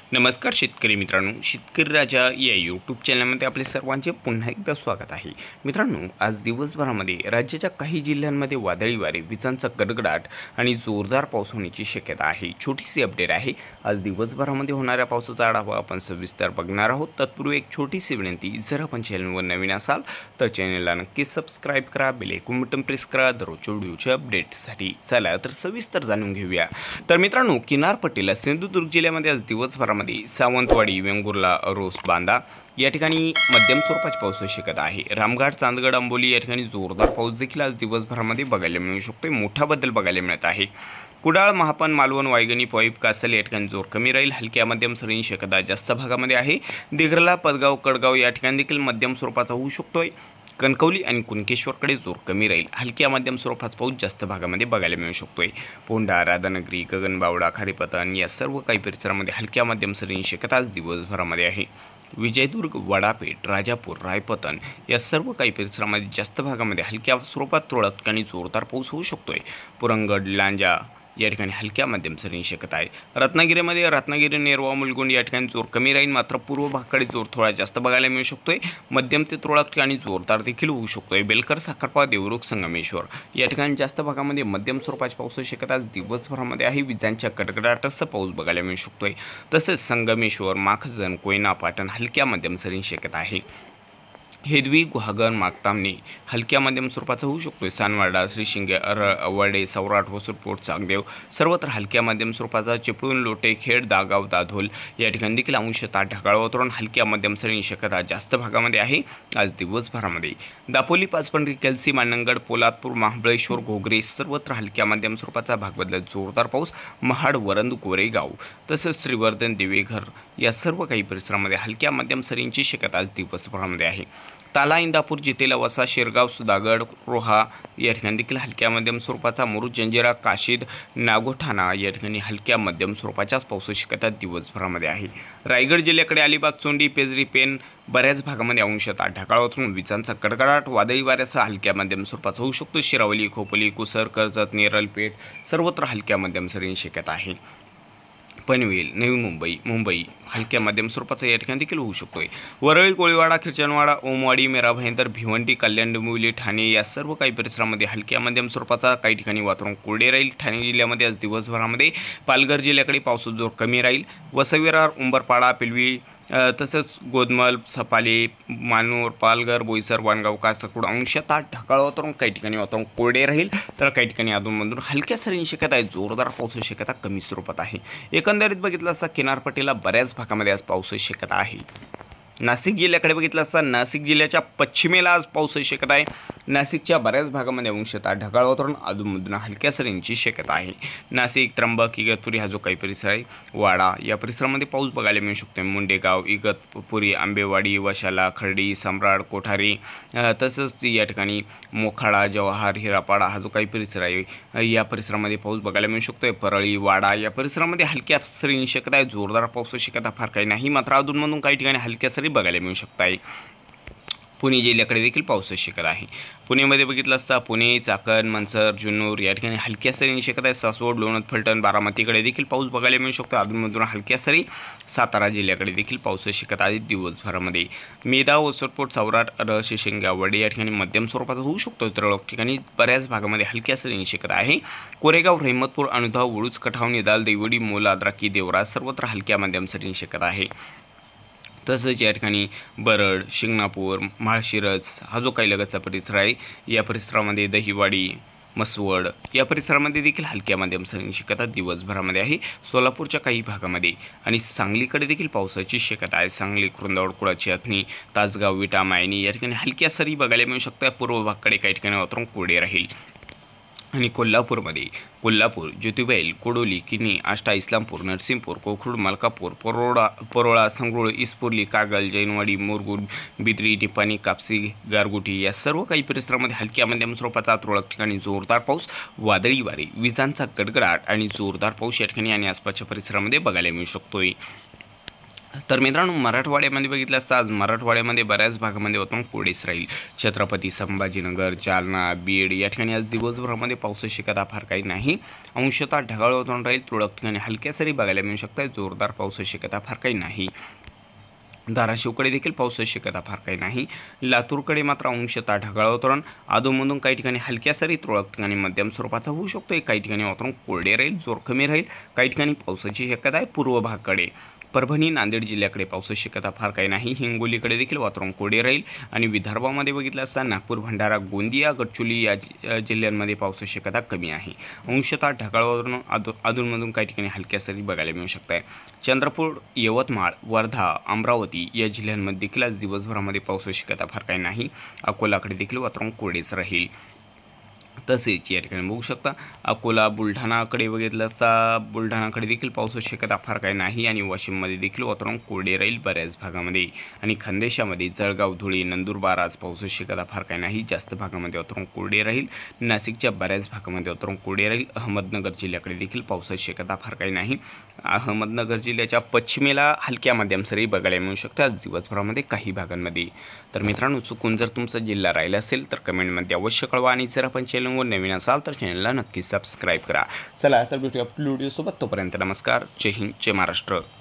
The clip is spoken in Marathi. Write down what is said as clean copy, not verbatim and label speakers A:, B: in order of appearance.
A: नमस्कार शेतकरी मित्रांनो, शेतकरी राजा या यूट्यूब चॅनलमध्ये आपले सर्वांचे पुन्हा एकदा स्वागत आहे। मित्रांनो, आज दिवसभरामध्ये राज्याच्या काही जिल्ह्यांमध्ये वादळी वारे, विजांचा गडगडाट आणि जोरदार पाऊस होण्याची शक्यता आहे। छोटीशी अपडेट आहे। आज दिवसभरामध्ये होणाऱ्या पावसाचा आढावा आपण सविस्तर बघणार आहोत। तत्पूर्वी एक छोटीशी विनंती, जर आपण चॅनलवर नवीन असाल तर चॅनलला नक्कीच सबस्क्राईब करा, बेल आयकॉन बटन प्रेस करा दररोजच्या व्हिडिओच्या अपडेट्ससाठी। चला तर सविस्तर जाणून घेऊया। तर मित्रांनो, किनारपट्टीला सिंधुदुर्ग जिल्ह्यामध्ये आज दिवसभरामध्ये सावंतवाडी, वेंगुर्ला, रोस, बांदा या ठिकाणी मध्यम स्वरूपाची पाऊस शक्यता आहे। रामघाट, चांदगड, आंबोली या ठिकाणी जोरदार पाऊस देखील आज दिवसभरामध्ये बघायला मिळू शकतो। मोठा बदल बघायला मिळत आहे। कुडाळ, महापन, मालवण, वायगणी, पॉईप, कासल या ठिकाणी जोर कमी राहील। हलक्या मध्यम सरींची शक्यता जास्त भागामध्ये आहे। दिघरला, पदगाव, कडगाव या ठिकाणी देखील मध्यम स्वरूपाचा होऊ शकतोय। कणकवली आणि कुणकेश्वरकडे जोर कमी राहील। हलक्या मध्यम स्वरूपाचा पाऊस जास्त भागामध्ये बघायला मिळू शकतोय। पोंढा, राधानगरी, गगनबावडा, खारेपतन या सर्व काही परिसरामध्ये हलक्या मध्यम सरींची शक्यता आज दिवसभरामध्ये आहे। विजयदुर्ग, वडापेठ, राजापूर, रायपतन या सर्व काही परिसरामध्ये जास्त भागामध्ये हलक्या स्वरूपात तुरळक ठिकाणी जोरदार पाऊस होऊ शकतोय। पुरंगड, लांजा या ठिकाणी हलक्या मध्यम सरींची शक्यता आहे। रत्नागिरीमध्ये रत्नागिरी, नेरवा, मुलगुंड या ठिकाणी जोर कमी राहील। मात्र पूर्व भागाकडे जोर थोडा जास्त बघायला मिळू शकतोय। मध्यम ते तुरळक ठिकाणी जोरदार देखील होऊ शकतोय। बेलकर, साखरपा, देवरुख, संगमेश्वर या ठिकाणी जास्त भागामध्ये मध्यम स्वरूपाची पावसाची शक्यता आज दिवसभरामध्ये आहे। विजांच्या कडकडाटासह पाऊस बघायला मिळू शकतोय। तसेच संगमेश्वर, माखजन, कोयना, पाटण हलक्या मध्यम सरींची शक्यता आहे। हेदवी, गुहागर, मागतामणी हलक्या मध्यम स्वरूपाचा होऊ शकतो। सानवाडा, श्रीशिंगे, अवडे, सौराट, होसुरपोट, चांगदेव सर्वत्र हलक्या मध्यम स्वरूपाचा। चिपळूण, लोटे, खेड, दागाव, दाधोल या ठिकाणी देखील अंशतः ढगाळ वातावरण, हलक्या मध्यम सरींची शक्यता जास्त भागामध्ये आहे आज दिवसभरामध्ये। दापोली, पाचपंढरी, केलसी, मानंगड, पोलादपूर, महाबळेश्वर, घोगरे सर्वत्र हलक्या मध्यम स्वरूपाचा भाग बदलत जोरदार पाऊस। महाड, वरंद, कोरेगाव तसेच श्रीवर्धन, देवेघर या सर्व काही परिसरामध्ये हलक्या मध्यम सरींची शक्यता आज दिवसभरामध्ये आहे। ताला, इंदापूर, जितेला, वसा, शिरगाव, सुधागड, रोहा या ठिकाणी देखील हलक्या मध्यम स्वरूपाचा। मुरुड, जंजिरा, काशीद, नागोठाणा या ठिकाणी हलक्या मध्यम स्वरूपाच्याच पावसाची शक्यता दिवसभरामध्ये आहे। रायगड जिल्ह्याकडे अलिबाग, चोंडी, पेजरी, पेन बऱ्याच भागामध्ये अंशतः ढगाळ वातावरण, विजांचा कडकडाट, वादळी वाऱ्यासह हलक्या मध्यम स्वरूपाचा होऊ शकतो। शिरावली, खोपोली, कुसर, कर्जत, नेरळ, पेठ सर्वत्र हलक्या मध्यम सरींची शक्यता आहे। पनवेल, नवी मुंबई, मुंबई हलक्या मध्यम स्वरूपाचा या ठिकाणी देखील होऊ शकतोय। वरळी, कोळीवाडा, खिरचणवाडा, ओमवाडी, मेरा भाईंदर, भिवंडी, कल्याण, डोंबिवली, ठाणे या सर्व काही परिसरामध्ये हलक्या मध्यम स्वरूपाचा, काही ठिकाणी वातावरण कोरडे राहील। ठाणे जिल्ह्यामध्ये आज दिवसभरामध्ये पालघर जिल्ह्याकडे पावसाचा जोर कमी राहील। वसईविरार, उंबरपाडा, पिलवी तसंच गोदमल, सपाली, मानूर, पालघर, बोईसर, वाणगाव, कासरकोड अंशतः ढगाळ वातावरण, काही ठिकाणी वातावरण कोरडे राहील तर काही ठिकाणी अधूनमधून हलक्या सरींची शक्यता आहे। जोरदार पावसाची शक्यता कमी स्वरूपात आहे। एकंदरीत बघितलं असता किनारपट्टीला बऱ्याच भागामध्ये आज पावसाची शक्यता आहे। नाशिक जिल्ह्याकडे बघितलं असता नाशिक जिल्ह्याच्या पश्चिमेला आज पावसाची शक्यता आहे। नाशिकच्या बऱ्याच भागामध्ये अंशतः ढगाळ वातावरण, अधूनमधून हलक्या सरींची शक्यता आहे। नाशिक, त्र्यंबक, इगतपुरी हा जो काही परिसर आहे, वाडा या परिसरामध्ये पाऊस बघायला मिळू शकतो। मुंडेगाव, इगतपुरी, आंबेवाडी, वशाला, खर्डी, सम्राट, कोठारी तसंच या ठिकाणी मोखाडा, जवाहर, हिरापाडा हा जो काही परिसर आहे या परिसरामध्ये पाऊस बघायला मिळू शकतो। परळी, वाडा या परिसरामध्ये हलक्या सरींची शक्यता आहे। जोरदार पावसाची शक्यता फार काही नाही, मात्र अधूनमधून काही ठिकाणी हलक्या सरी बघायला मिळू शकत आहे। पुणे जिल्ह्याकडे देखील पावसाची शक्यता आहे। पुणेमध्ये बघितलं असता पुणे, चाकण, मनसर, जुन्नर या ठिकाणी हलक्या सरींची शक्यता आहे। सासवड, लोणंद, फलटण, बारामतीकडे देखील पाऊस बघायला मिळू शकतो अधूनमधून हलक्या सरी। सातारा जिल्ह्याकडे देखील पावसाची शक्यता आहे दिवसभरामध्ये। मेधा, ओसरपोट, सौराट, शिशिंगा, वडे या ठिकाणी मध्यम स्वरूपाचा होऊ शकतो। तुरळक ठिकाणी बऱ्याच भागामध्ये हलक्या सरींची शक्यता आहे। कोरेगाव, रहमतपूर, अनुधाव, वळूज, कठाव, निदाल, देवडी, मोला, द्राकी, देवराज सर्वत्र हलक्या मध्यम सरींची शक्यता आहे। तसंच या ठिकाणी बरड, शिंगणापूर, माळशिरस हा जो काही लगतचा परिसर आहे या परिसरामध्ये दहिवाडी, मसवड या परिसरामध्ये देखील हलक्या मध्यम सरींची शक्यता दिवसभरामध्ये आहे। सोलापूरच्या काही भागामध्ये आणि सांगलीकडे देखील पावसाची शक्यता आहे। सांगली, कुरुंदवाड, कुळाची, अथणी, तासगाव, विटा, मायनी या ठिकाणी हलक्या सरी बघायला मिळू शकतात। पूर्व भागाकडे काही ठिकाणी वातावरण कोरडे राहील। आणि कोल्हापूरमध्ये कोल्हापूर, ज्योतिबैल, कोडोली, किनी, आष्टा, इस्लामपूर, नरसिंहपूर, कोखरूड, मलकापूर, परोळा, संगरूळ, इस्पुर्ली, कागल, जैनवाडी, मुरगुड, बिद्री, टिपाणी, कापसी, गारगोटी या सर्व काही परिसरामध्ये हलक्या मध्यम स्वरूपाचा तुरळक ठिकाणी जोरदार पाऊस, वादळी वारे, विजांचा गडगडाट आणि जोरदार पाऊस या ठिकाणी आणि आसपासच्या परिसरामध्ये बघायला मिळू शकतोय। तर मित्रांनो, मराठवाड्यामध्ये बघितलं असता आज मराठवाड्यामध्ये बऱ्याच भागामध्ये वातावरण कोरडेच राहील. छत्रपती संभाजीनगर, जालना, बीड या ठिकाणी आज दिवसभरामध्ये पावसाची शक्यता फार काही नाही. अंशतः ढगाळ वातावरण राहील. तुरळक ठिकाणी हलक्या सरी बघायला मिळू शकतात. जोरदार पावसाची शक्यता फार काही नाही. धाराशिवकडे देखील पावसाची शक्यता फार काही नाही. लातूरकडे मात्र अंशतः ढगाळ वातावरण, अधूनमधून काही ठिकाणी हलक्या सरी, तुरळक ठिकाणी मध्यम स्वरूपाचा होऊ शकतो. काही ठिकाणी वातावरण कोरडे राहील, जोर कमी राहील. काही ठिकाणी पावसाची शक्यता आहे. पूर्व भागाकडे परभणी, नांदेड जिल्ह्याकडे पावसाची शक्यता फार काही नाही. हिंगोलीकडे देखील वातावरण कोरडे राहील. आणि विदर्भामध्ये बघितलं असता नागपूर, भंडारा, गोंदिया, गडचिरोली या जिल्ह्यांमध्ये पावसाची शक्यता कमी आहे. अंशतः ढगाळ वातावरण, अधूनमधून काही ठिकाणी हलक्या सरी बघायला मिळू शकते. चंद्रपूर, यवतमाळ, वर्धा, अमरावती या जिल्ह्यांमध्ये देखील आज दिवसभरामध्ये पावसाची शक्यता फार काही नाही. अकोलाकडे देखील वातावरण कोरडेच राहील. तसेच या ठिकाणी बघू शकता अकोला, बुलढाणाकडे बघितलं असता बुलढाणाकडे देखील पावसाची शक्यता फार काही नाही. आणि वाशिममध्ये देखील वातावरण कोरडे राहील बऱ्याच भागामध्ये. आणि खानदेशामध्ये जळगाव, धुळे, नंदुरबार आज पावसाची शक्यता फार काही नाही. जास्त भागामध्ये वातावरण कोरडे राहील. नाशिकच्या बऱ्याच भागामध्ये वातावरण कोरडे राहील. अहमदनगर जिल्ह्याकडे देखील पावसाची शक्यता फार काही नाही. अहमदनगर जिल्ह्याच्या पश्चिमेला हलक्या मध्यम सरी बघायला मिळू शकतात दिवसभरामध्ये काही भागांमध्ये. तर मित्रांनो, चुकून जर तुमचा जिल्हा राहिला असेल तर कमेंटमध्ये अवश्य कळवा. आणि जर आपण चॅनलवर नवीन असाल तर चॅनलला नक्की सबस्क्राईब करा. चला तर भेटूया पुढील व्हिडिओसोबत. तोपर्यंत नमस्कार. जय हिंद, जय महाराष्ट्र.